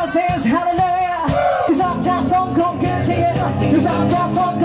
says hallelujah, 'cause Uptown Funk gon' get to you, 'cause Uptown Funk